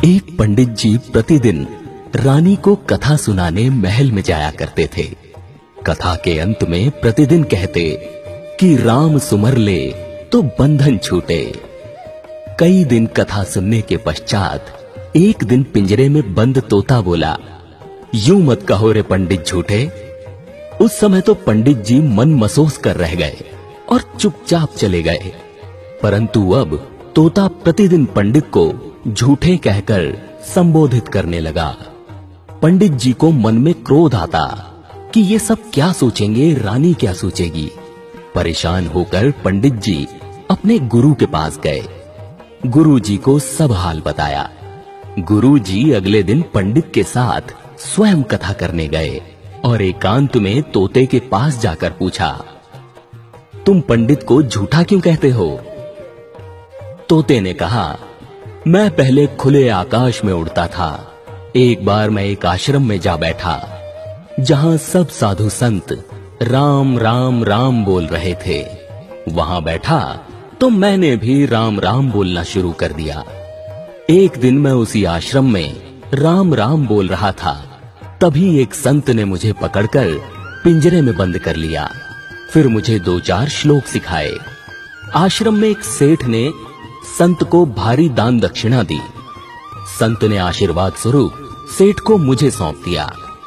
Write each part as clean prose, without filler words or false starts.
एक पंडित जी प्रतिदिन रानी को कथा सुनाने महल में जाया करते थे। कथा के अंत में प्रतिदिन कहते कि राम सुमर ले तो बंधन छूटे। कई दिन कथा सुनने के पश्चात एक दिन पिंजरे में बंद तोता बोला, यूं मत कहो रे पंडित झूठे। उस समय तो पंडित जी मन मसोस कर रह गए और चुपचाप चले गए। परंतु अब तोता प्रतिदिन पंडित को झूठे कहकर संबोधित करने लगा। पंडित जी को मन में क्रोध आता कि ये सब क्या सोचेंगे, रानी क्या सोचेगी। परेशान होकर पंडित जी अपने गुरु के पास गए। गुरु जी को सब हाल बताया। गुरु जी अगले दिन पंडित के साथ स्वयं कथा करने गए और एकांत में तोते के पास जाकर पूछा, तुम पंडित को झूठा क्यों कहते हो? तोते ने कहा, मैं पहले खुले आकाश में उड़ता था। एक बार मैं एक आश्रम में जा बैठा जहां सब साधु संत राम राम राम बोल रहे थे। वहां बैठा तो मैंने भी राम राम बोलना शुरू कर दिया। एक दिन मैं उसी आश्रम में राम राम बोल रहा था, तभी एक संत ने मुझे पकड़कर पिंजरे में बंद कर लिया। फिर मुझे 2-4 श्लोक सिखाए। आश्रम में एक सेठ ने संत को भारी दान दक्षिणा दी। संत ने आशीर्वाद स्वरूप सेठ को मुझे सौंप दिया।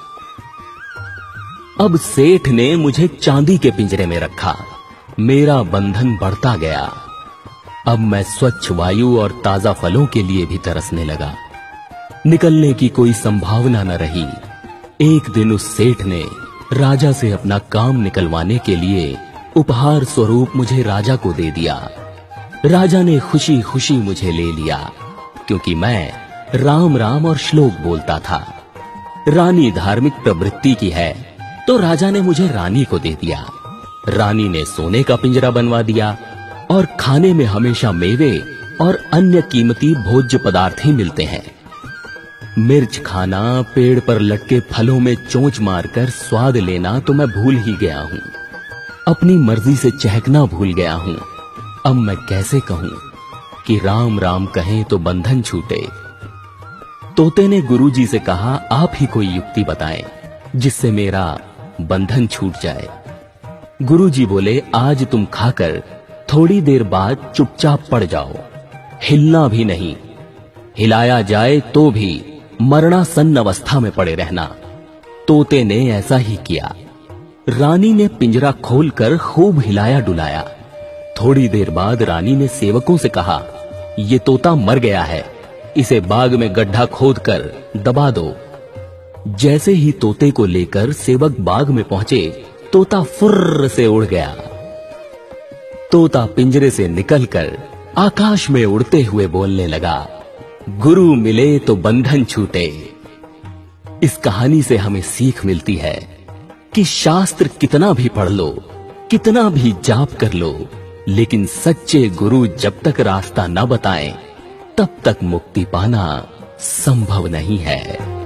अब सेठ ने मुझे चांदी के पिंजरे में रखा। मेरा बंधन बढ़ता गया। अब मैं स्वच्छ वायु और ताजा फलों के लिए भी तरसने लगा। निकलने की कोई संभावना न रही। एक दिन उस सेठ ने राजा से अपना काम निकलवाने के लिए उपहार स्वरूप मुझे राजा को दे दिया। राजा ने खुशी खुशी मुझे ले लिया, क्योंकि मैं राम राम और श्लोक बोलता था। रानी धार्मिक प्रवृत्ति की है, तो राजा ने मुझे रानी को दे दिया। रानी ने सोने का पिंजरा बनवा दिया और खाने में हमेशा मेवे और अन्य कीमती भोज्य पदार्थ ही मिलते हैं। मिर्च खाना, पेड़ पर लटके फलों में चोंच मारकर स्वाद लेना तो मैं भूल ही गया हूँ। अपनी मर्जी से चहकना भूल गया हूँ। अब मैं कैसे कहूँ कि राम राम कहें तो बंधन छूटे। तोते ने गुरुजी से कहा, आप ही कोई युक्ति बताएं जिससे मेरा बंधन छूट जाए। गुरुजी बोले, आज तुम खाकर थोड़ी देर बाद चुपचाप पड़ जाओ, हिलना भी नहीं। हिलाया जाए तो भी मरणासन्न अवस्था में पड़े रहना। तोते ने ऐसा ही किया। रानी ने पिंजरा खोलकर खूब हिलाया डुलाया। थोड़ी देर बाद रानी ने सेवकों से कहा, ये तोता मर गया है, इसे बाग में गड्ढा खोदकर दबा दो। जैसे ही तोते को लेकर सेवक बाग में पहुंचे, तोता फुर्र से उड़ गया। तोता पिंजरे से निकलकर आकाश में उड़ते हुए बोलने लगा, गुरु मिले तो बंधन छूटे। इस कहानी से हमें सीख मिलती है कि शास्त्र कितना भी पढ़ लो, कितना भी जाप कर लो, लेकिन सच्चे गुरु जब तक रास्ता न बताएं, तब तक मुक्ति पाना संभव नहीं है।